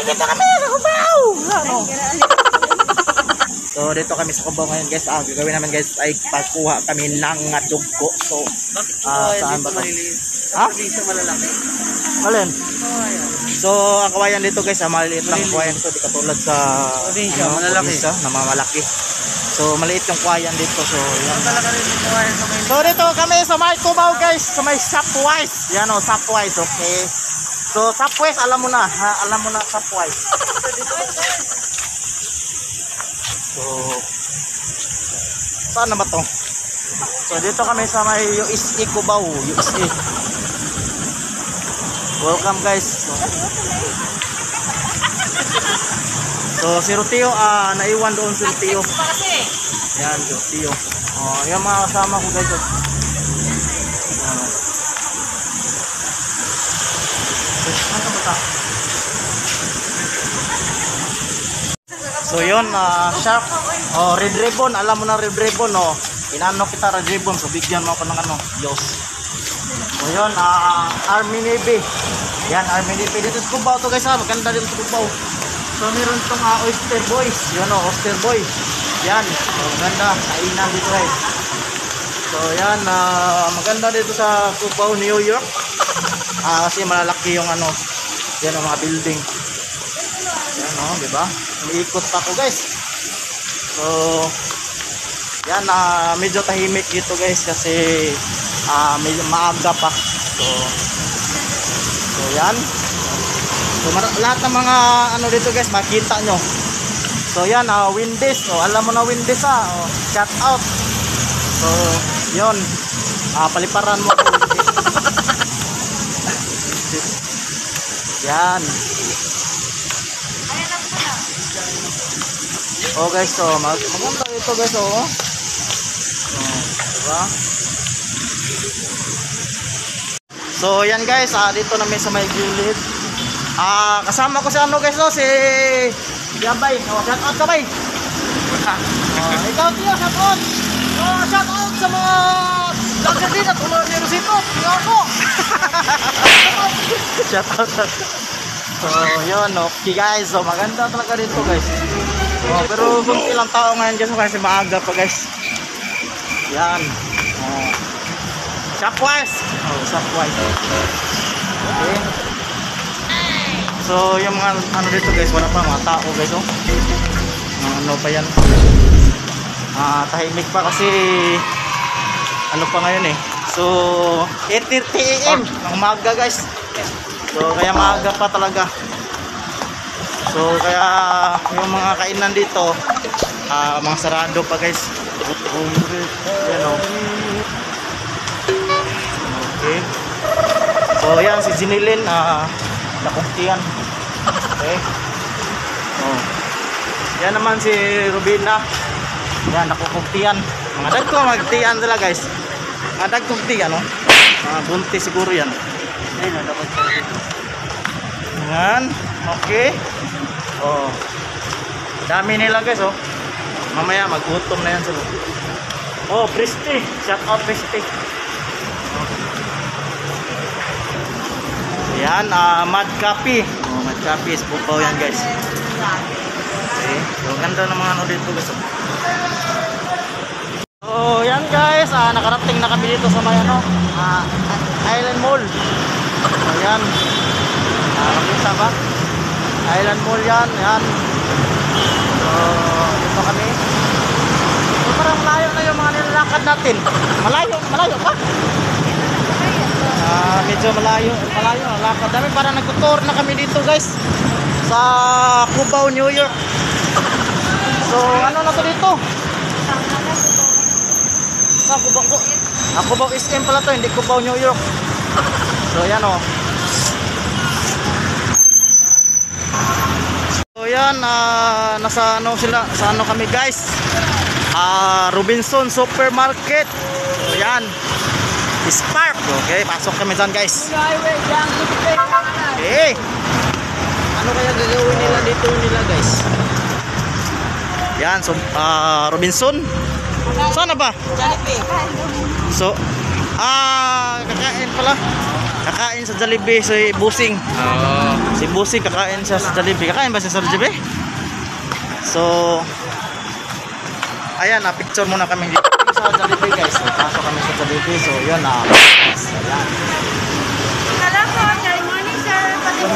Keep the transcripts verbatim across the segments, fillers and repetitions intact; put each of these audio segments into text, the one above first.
dito kami sa Cubao. Ano? So dito kami sa Cubao ngayon guys. Ah, gagawin namin guys ay pagkuha kami ng dugo. So ah, saan ba to? Ha? Malalaki. Alin? So ang kawayan dito guys, ah, maliit lang kawayan dito, di katulad sa probinsya, ano, malalaki na mamalaki. So maliit yung kawayan dito. So yan talaga rin yung kawayan sa Maynila. So dito kami sa may Cubao guys, sa may Shopwise. Yan o, Shopwise, okay. So Shopwise, alam mo na, ha? Alam mo na Shopwise. So saan na ba to? So dito kami sa may U S A Cubao, U S A. Welcome guys. So, so si Rutio, ah, naiwan doon si Rutio. Yan, Rutio. Oh, yung mga kasama ko guys. Ano? So yun, uh, shark. Oh, red ribbon, alam mo na red ribbon, oh. Inano kita red ribbon, so bigyan mo ako ng ano, Diyos. So yun, uh, Army Navy. Yan, Army Navy. Dito sa Cubao to guys, ha. Maganda dito sa Cubao. So meron itong uh, oyster boys. Yan o, oyster boy. Yan, so, maganda. Kainan dito guys. So yan, uh, maganda dito sa Cubao, New York. Uh, kasi malalaki yung ano, yan ang mga building. Yan o, diba? Umiikot pa ako guys. So yan, uh, medyo tahimik dito guys kasi uh, medyo maaga pa. So so yan. So lahat ng mga ano dito guys makita nyo. So yan, uh, Windies. So alam mo na Windies, ah. Oh, shout out. So yun, uh, paliparan mo ako. Yan. Oh guys, so mag maganda ito guys, oh. Oh, diba? So yan guys, ah, dito namin sa may gilid. Ah, kasama ko si ano guys, no, si Yabay. Oh, shout out Yabay. Oh, ikaw tiyo, shout out. Oh, shout out sa mga vlogger din at mga Nerosito. Tingnan ko. Shout out. So yun, okay guys. So maganda talaga dito guys. Oh, pero kunti lang tao ngayon guys kasi maaga pa guys. Yan. Oh. Shopwise. Oh, Shopwise. Okay. So yung mga ano dito guys, wala pa mga tao guys, oh. Uh, ano pa yan? Ah, uh, tahimik pa kasi ano pa ngayon eh. So eight thirty A M ng umaga guys. So kaya maaga pa talaga. So kaya yung mga kainan dito uh, mga sarado pa guys. Yan, oh. Okay. So yan si Jinilin, uh, nakungtian. Okay. Oh. Yan naman si Rubina. Yan, nakukungtian. Mga dagko magtian sila guys. Mga dagkungtian, no? Mga bunti siguro yan. Yan. Okay. Oh. Dami nila guys, oh. Mamaya magutom na yan sila. Oh, Presti. Shout out Presti. Oh. Yan, uh, Mad Coffee. Oh, Mad Coffee. Spupaw yan guys. Okay. So, ganda ng mga ano dito guys. So, yan guys. Uh, nakarating na kami dito sa may ano, uh, Island Mall. So, yan. Uh, makita ba? Island Mall yan. Yan. So, dito kami. So, parang malayo na yung mga nilalakad natin. Malayo, malayo pa. Uh, medyo malayo, malayo ang lakad namin. Parang nagtutour na kami dito guys sa Cubao, New York. So, ano na to dito? Sa Cubao. Ah, Cubao S M pala to, hindi Cubao, New York. So, yan o. So, yan. Uh, nasa ano sila, sa ano kami guys. Uh, Robinson Supermarket. So, yan. Spark. Okay, pasok kami dyan guys. Okay. Ano kaya gagawin nila dito nila guys? Yan, so uh, Robinson. Sana ba? So, ah, kakain pala. Kakain sa Jollibee si Busing. Oo. Si Busing kakain siya sa Jollibee. Kakain ba siya sa Jollibee? So, ayan, na picture muna kami dito sa Jollibee guys. So, pasok kami sa Jollibee. So, yun na. Yes, ayan. Hello po, good morning sir.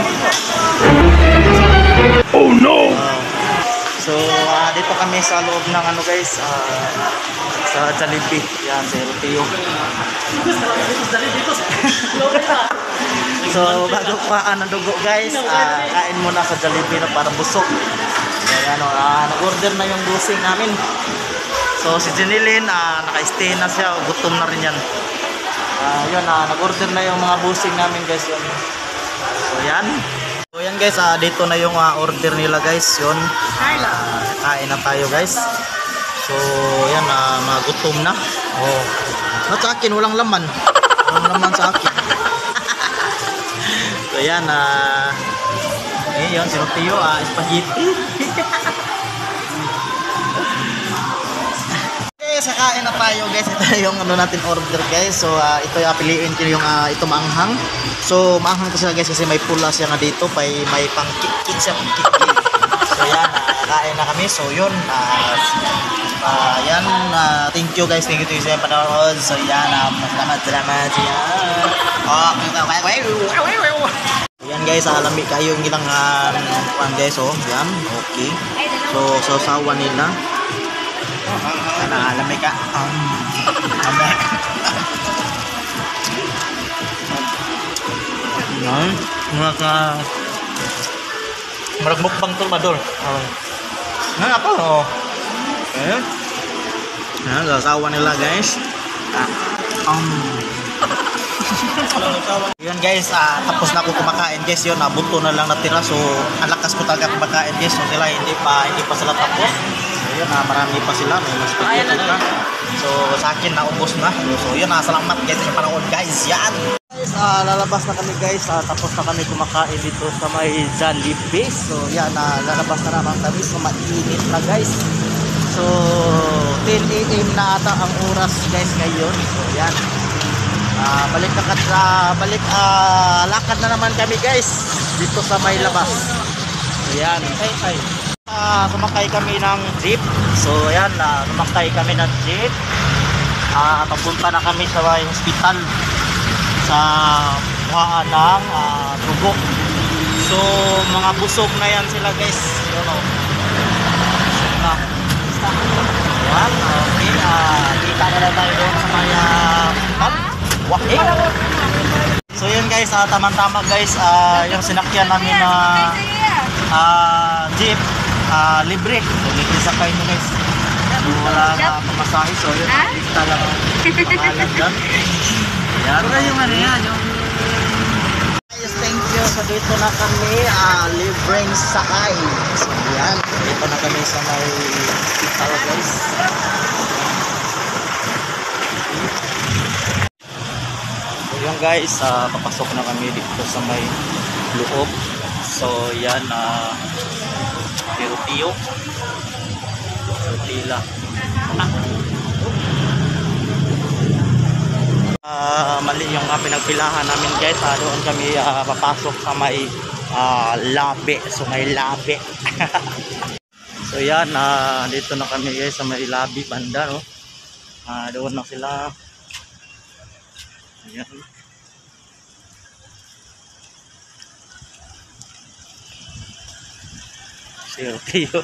Oh no! Uh, so, uh, dito kami sa loob ng ano guys, uh, sa Jollibee. Yan, si Rutio. So, bago paan ng dugo guys, uh, kain muna sa Jollibee na para busog. Ayan, uh, nag-order na yung busing namin. So, si Janilyn, uh, naka-stay na siya, gutom na rin yan. Uh, yun, uh, nag-order na yung mga busing namin guys. Yun. So, yan. So, yan guys, uh, dito na yung uh, order nila guys. Yun, uh, kain na tayo guys. So, yan, uh, mga gutom na. Oh. Not sa akin, walang laman. Walang laman sa akin. So, yan, ah, uh, eh, yun, si Rutio, ah, uh, spaghetti. Okay, sa kain na tayo guys. Ito yung ano natin order guys. So, uh, ito yung piliin ko yung, uh, ito maanghang. So, maanghang ko sila guys kasi may pula siya nga dito. May, may pang kik-kik siya, pang kik-kik. So, yan, uh, kain na kami. So, yun, uh, uh, yan, uh, thank you guys. Thank you to you sa panood. So, yan, uh, salamat, salamat. Yan. Oh, yan guys, alami kayo yung ilang um, pan guys. Oh, yan, okay. So, so sawa nila. Yan, alami ka. Um, alami. Yan, mga ka... Marag mukbang to madol. Oh. Nga apa oh. Eh. Nah, sasawa nila guys. Ah. Um. Yun guys, uh, tapos na ako kumakain guys. Yun, nabuto na lang natira. So, ang lakas ko talaga kumakain guys. So, sila hindi pa hindi pa sila tapos. So, yun, uh, marami pa sila. May mas pagkito na. So, sa akin naubos na. So, yun, uh, salamat guys sa panood guys. Yan. Guys, uh, lalabas na kami guys. Uh, tapos na kami kumakain dito sa may Jollibee. So, yan, uh, lalabas na naman kami. So, mainit na guys. So, ten A M na ata ang oras guys ngayon. So, yan. Uh, balik na uh, balik uh, lakad na naman kami guys dito sa may labas. So, yan. Uh, sumakay kami ng jeep. So, yan. Uh, sumakay kami ng jeep. Uh, papunta na kami sa may hospital sa muhaan ng uh, dugo. So, mga busog na yan sila guys. You know. Busog na. Yan, okay. Uh, kita na lang tayo doon sa may uh, wah, eh. So yun guys, uh, tamang-tama guys, uh, yung sinakyan namin na uh, uh, jeep, uh, libre. So libre sakay nyo guys. So wala na pamasahe. So yun, kita lang pangalan dyan. Yan. Yung ano yan, yung... Guys, thank you. So dito na kami, uh, libreng sakay. So yan, dito na kami sa may hospital guys. Yan guys, uh, papasok na kami dito sa may loob. So yan, uh, Rutio Rutila uh, mali yung uh, pinagpilahan namin guys. Uh, doon kami uh, papasok sa may uh, labi. So may labi. So yan, uh, dito na kami guys sa may labi banda, no? Uh, doon na sila. Ayan. Si Rutio.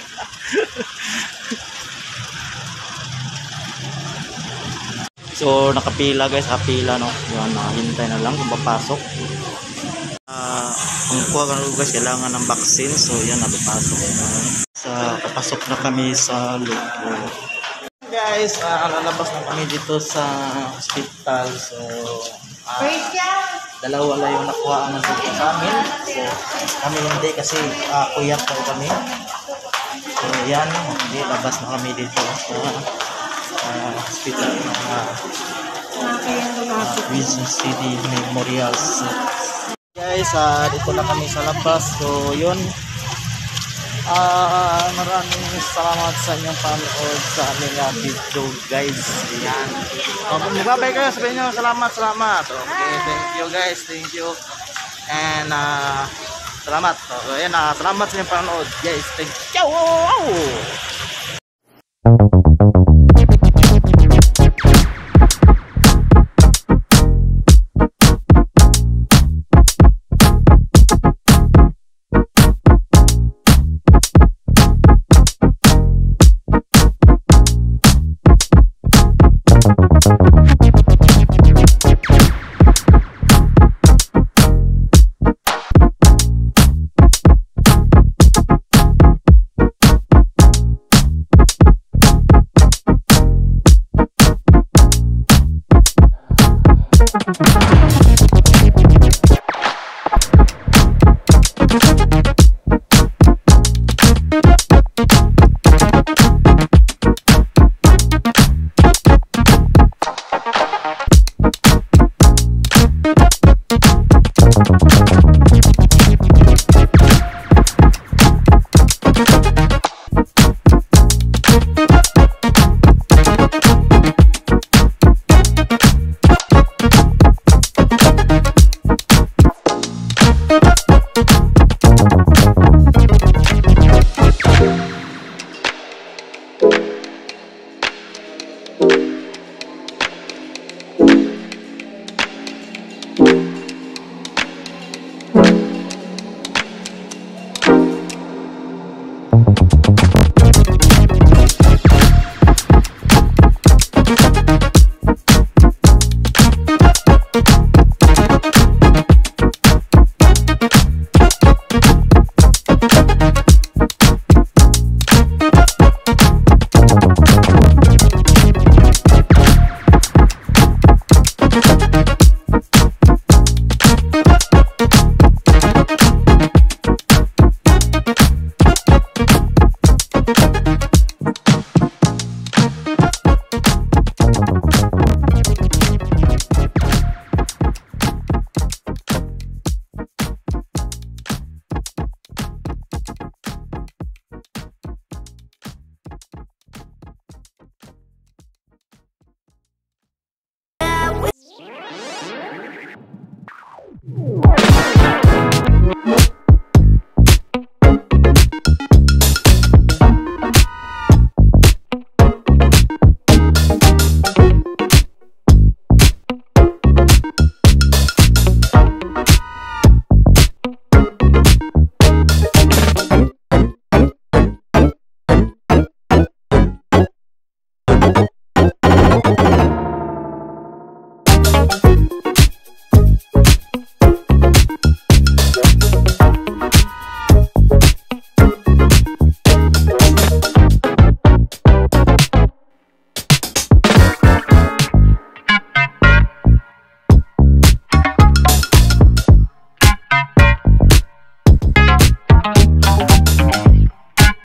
So nakapila guys, kapila no. Yan, hintay na lang kung papasok. Uh, ang kuha ka guys, kailangan ng vaccine. So yan, napapasok. Sa papasok na kami sa loob. Guys, uh, lalabas na kami dito sa hospital. So uh, dalawa lang yung nakuha ng dugo sa amin. So kami hindi kasi uh, kuyat daw kami. So yan, hindi, labas na kami dito sa uh, hospital ng uh, uh, Quezon City Memorial. So, guys, uh, dito na kami sa labas. So yun, Ah, maraming salamat sa inyong panood sa aming ah, video guys. Ayan. Oh, magbabay kayo, sabihin nyo salamat, salamat. Okay, thank you guys, thank you. And ah, salamat. So, ayan, ah, salamat sa inyong panood guys. Thank you.